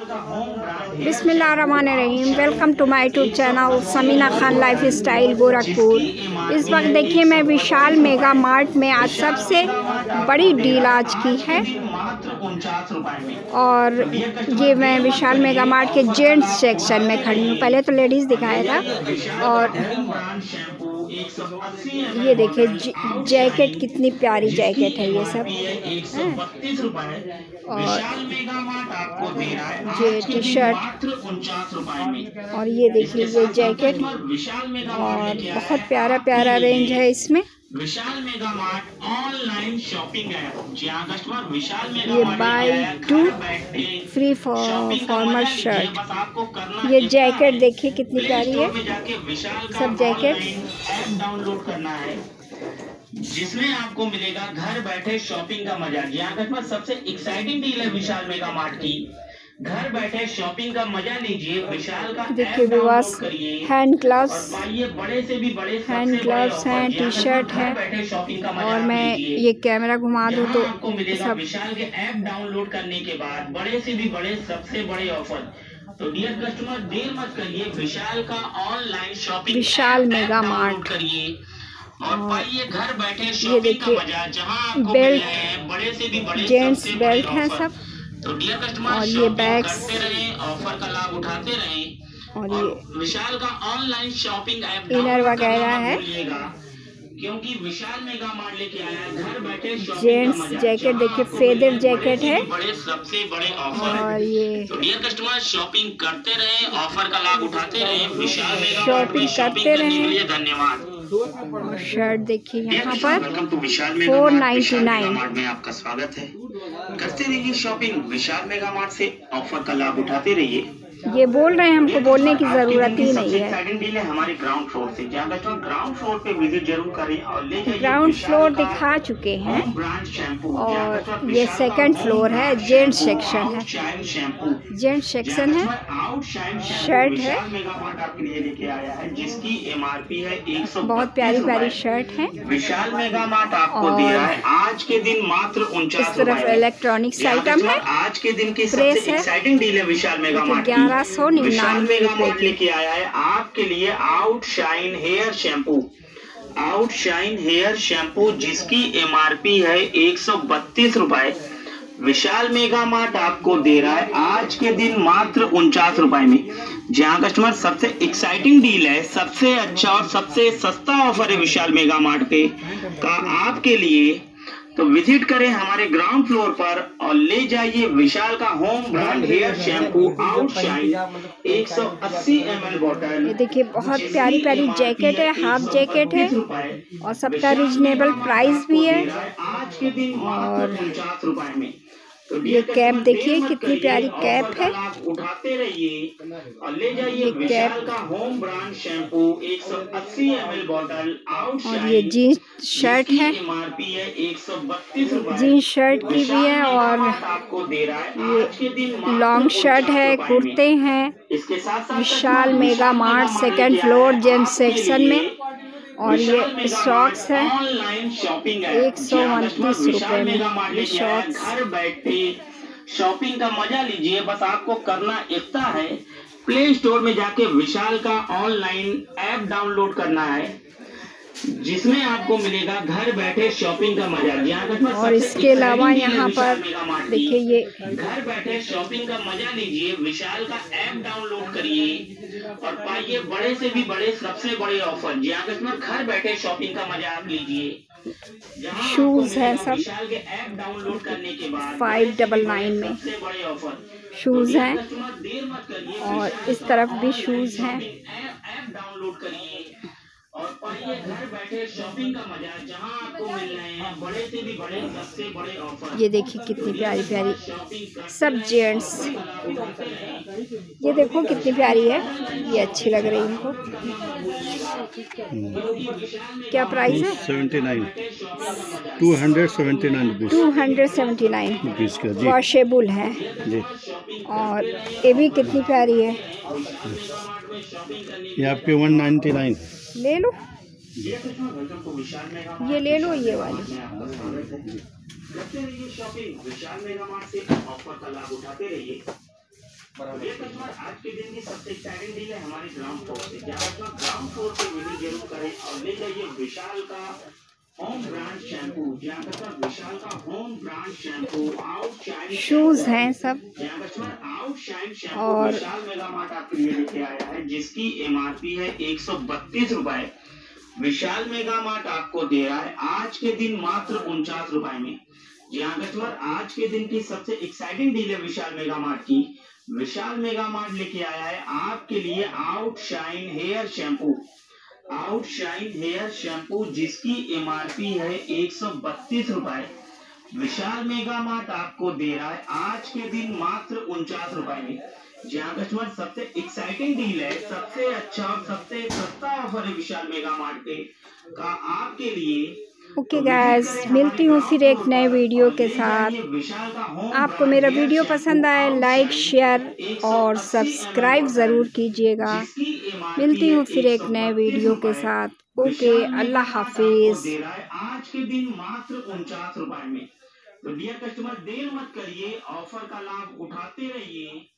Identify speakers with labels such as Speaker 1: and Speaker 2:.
Speaker 1: बिस्मिल्लाहिर्रहमानिर्रहीम। Welcome to my YouTube channel Samina Khan life style Gorakhpur. इस वक्त देखिए मैं विशाल मेगा मार्ट में आज सबसे बड़ी डील आज की है और ये मैं विशाल मेगा मार्ट के जेंट्स सेक्शन में खड़ी हूँ। पहले तो लेडीज़ दिखाया था और ये देखिए जैकेट, कितनी प्यारी जैकेट है ये सब है। और ये टी शर्ट और ये देखिए ये जैकेट और बहुत प्यारा प्यारा रेंज है इसमें।
Speaker 2: Vishal mega mart online shopping app जहां कस्टमर विशाल मेगा
Speaker 1: ये
Speaker 2: mart
Speaker 1: buy 2 free formal shirt. ये जैकेट देखिए कितनी प्यारी है। सब जैकेट
Speaker 2: ऐप डाउनलोड करना है जिसमें आपको मिलेगा घर बैठे शॉपिंग का मजा। जहां कस्टमर सबसे एक्साइटिंग डील है विशाल मेगा मार्ट की। घर बैठे शॉपिंग का मजा लीजिए। विशाल का
Speaker 1: देखिए विवास हैंड ग्लव्स,
Speaker 2: बड़े से भी बड़े
Speaker 1: हैंड ग्लव्स हैं, टी शर्ट है। और मैं ये कैमरा घुमा दूँ तो
Speaker 2: आपको मिलेगा
Speaker 1: सब
Speaker 2: विशाल के ऐप डाउनलोड करने के बाद बड़े से भी बड़े सबसे बड़े ऑफर। तो डियर कस्टमर देर मत करिए, विशाल का online shopping
Speaker 1: Vishal mega mart
Speaker 2: करिए और पाइए घर बैठे
Speaker 1: ये
Speaker 2: शॉपिंग का
Speaker 1: देखिए
Speaker 2: मजा जहां आपको
Speaker 1: बेल्ट,
Speaker 2: मिल रहे हैं बड़े से भी बड़े
Speaker 1: जेंट्स
Speaker 2: सबसे
Speaker 1: बेल्ट
Speaker 2: बड़े
Speaker 1: हैं
Speaker 2: ऑफर।
Speaker 1: सब।
Speaker 2: तो डियर कस्टमर
Speaker 1: और ये
Speaker 2: शॉपिंग
Speaker 1: बैग्स
Speaker 2: करते रहें, ऑफर का लाभ उठाते रहें
Speaker 1: और ये
Speaker 2: विशाल का ऑनलाइन शॉपिंग ऐप
Speaker 1: इनर वगैरह है।
Speaker 2: क्योंकि विशाल मेगा मार्ट लेके आया है घर बैठे शॉपिंग
Speaker 1: जेंट्स
Speaker 2: का मजा।
Speaker 1: जैकेट देखिए फेदर जैकेट है
Speaker 2: बड़े सबसे बड़े ऑफर।
Speaker 1: और ये
Speaker 2: तो डियर कस्टमर शॉपिंग करते रहे, ऑफर का लाभ उठाते रहे विशाल मेगा मार्ट
Speaker 1: शॉपिंग
Speaker 2: में शॉपिंग
Speaker 1: करते
Speaker 2: करने के
Speaker 1: रहें।
Speaker 2: लिए धन्यवाद।
Speaker 1: और शर्ट देखिए यहाँ पर
Speaker 2: welcome to Vishal mega mart. Vishal
Speaker 1: 499।
Speaker 2: Mega mart में आपका स्वागत है। करते रहिए शॉपिंग विशाल मेगा मार्ट से, ऑफर का लाभ उठाते रहिए।
Speaker 1: ये बोल रहे हैं, हमको बोलने की जरूरत ही नहीं है।
Speaker 2: एक्साइटिंग डील है हमारे ग्राउंड फ्लोर से। जहाँ कस्टमर ग्राउंड फ्लोर पे विजिट जरूर करें और ले जाइए
Speaker 1: ग्राउंड फ्लोर दिखा चुके हैं
Speaker 2: ब्रांड शैम्पू
Speaker 1: और ये सेकंड फ्लोर है, जेंट्स सेक्शन है।
Speaker 2: शाइन शैम्पू
Speaker 1: जेंट्स सेक्शन है,
Speaker 2: आउट शाइन
Speaker 1: शर्ट है।
Speaker 2: मेगा मार्ट आपके लिए लेके आया है जिसकी एमआरपी है 100।
Speaker 1: बहुत प्यारी प्यारी शर्ट है।
Speaker 2: विशाल मेगा मार्ट आपको दे रहा है आज के दिन मात्र 49
Speaker 1: इस तरफ इलेक्ट्रॉनिक्स आइटम है,
Speaker 2: आज के दिन की
Speaker 1: प्रेस
Speaker 2: सबसे
Speaker 1: है।
Speaker 2: एक्साइटिंग डील है विशाल मेगा मार्ट की।
Speaker 1: 1199
Speaker 2: मेगा
Speaker 1: रुपए
Speaker 2: मार्ट
Speaker 1: की।
Speaker 2: लेके आया है आपके लिए out shine hair shampoo. Out shine hair shampoo जिसकी एमआरपी है 132 रुपए। विशाल मेगा मार्ट आपको दे रहा है आज के दिन मात्र 49 रुपए में। जहां कस्टमर सबसे एक्साइटिंग डील है, सबसे अच्छा और सबसे सस्ता ऑफर है विशाल मेगा मार्ट पे का आपके लिए। तो विजिट करें हमारे ग्राउंड फ्लोर पर और ले जाइए विशाल का home brand hair shampoo out shine 180 ml bottle.
Speaker 1: ये देखिए बहुत प्यारी प्यारी जैकेट है, हाफ जैकेट है और सबका रीजनेबल प्राइस भी है।
Speaker 2: आज के दिन
Speaker 1: और
Speaker 2: 50 रुपए में। तो
Speaker 1: ये कैप देखिए कितनी प्यारी कैप है।
Speaker 2: उठाते रहिए और ले जाइए
Speaker 1: ये
Speaker 2: विशाल
Speaker 1: कैप
Speaker 2: का home brand shampoo 180 ml bottle out
Speaker 1: और ये जीन्स शर्ट है,
Speaker 2: एमआरपी है 132 रुपए।
Speaker 1: जीन्स शर्ट की भी है और
Speaker 2: आपको दे रहा है आज के दिन
Speaker 1: लॉन्ग शर्ट है, कुर्ते हैं।
Speaker 2: इसके साथ
Speaker 1: Vishal mega mart second floor gents section में। और ये सॉक्स है
Speaker 2: ऑनलाइन शॉपिंग
Speaker 1: 129 रुपए में। ये शॉक्स
Speaker 2: घर बैठे शॉपिंग का मजा लीजिए। बस आपको करना इतना है, प्ले स्टोर में जाके विशाल का ऑनलाइन ऐप डाउनलोड करना है जिसमें आपको मिलेगा घर बैठे शॉपिंग का मजा।
Speaker 1: और इसके अलावा यहाँ पर देखिए ये
Speaker 2: घर बैठे शॉपिंग का मजा लीजिए। विशाल का ऐप डाउनलोड करिए और पाइए बड़े से भी बड़े सबसे बड़े ऑफर। जहाँ कस्टमर घर बैठे शॉपिंग का मजा आप लीजिए।
Speaker 1: शूज है सब
Speaker 2: विशाल के ऐप डाउनलोड करने के बाद
Speaker 1: 599 में
Speaker 2: सबसे बड़े ऑफर
Speaker 1: शूज हैं
Speaker 2: देर मत करिए
Speaker 1: और इस तरफ भी शूज हैं।
Speaker 2: ऐप डाउनलोड करिए और पाइए घर बैठे शॉपिंग का मजा जहां आपको मिल रहे हैं बड़े से भी बड़े सबसे बड़े ऑफर।
Speaker 1: ये देखिए कितनी प्यारी प्यारी सब जेंट्स, ये देखो कितनी प्यारी है, ये अच्छी लग रही है इनको। क्या प्राइस है?
Speaker 3: 79 279 रुपीज़
Speaker 1: 279
Speaker 3: रुपीज़ का जी
Speaker 1: वॉशेबल है।
Speaker 3: जी।
Speaker 1: और ये भी कितनी प्यारी है,
Speaker 3: ये आपके 199
Speaker 1: ले लो, ये ले लो ये वाली।
Speaker 2: शॉपिंग विशाल मेगा मार्ट से ऑफर का लाभ उठाते रहिए। कस्टमर आज के दिन की सबसे एक्साइटिंग डील है हमारी ग्राउंड फ्लोर से, जहाँ कस्टमर ग्राउंड फ्लोर पे विजिट जरूर करें और ले जाइए विशाल का होम ब्रांड शैम्पू। जहाँ कस्टमर विशाल का home brand shampoo outshine
Speaker 1: shoes हैं सब,
Speaker 2: जहाँ कस्टमर आउटशाइन शैम्पू
Speaker 1: और
Speaker 2: विशाल मेगा मार्ट आपके लिए लेके आया है, जिसकी MRP है 132 रुपए। विशाल मेगा मार्ट आपको दे रहा है आज के दिन मात्र 49 रुपए में। जहाँ कस्टमर आज के दिन की सबसे एक्साइटिंग डील है विशाल मेगा मार्ट की। विशाल मेगा मार्ट लेके आया है आपके लिए outshine hair shampoo. Outshine hair shampoo जिसकी MRP है 132 रुपए। विशाल मेगा मार्ट आपको दे रहा है आज के दिन मात्र 49 रुपए में। जहाँ कस्टमर सबसे एक्साइटिंग डील है, सबसे अच्छा और सबसे सस्ता ऑफर है विशाल मेगा मार्ट पे का आपके लिए।
Speaker 1: ओके गाइस, मिलती हूँ फिर एक नए वीडियो के साथ। आपको मेरा वीडियो पसंद आए लाइक शेयर और सब्सक्राइब ज़रूर कीजिएगा। मिलती हूँ फिर एक नए वीडियो के साथ। ओके, अल्लाह हाफिज़।
Speaker 2: आज के दिन मात्र 49 रुपए में। तो डियर कस्टमर देर मत करिए, ऑफर का लाभ उठाते रहिए।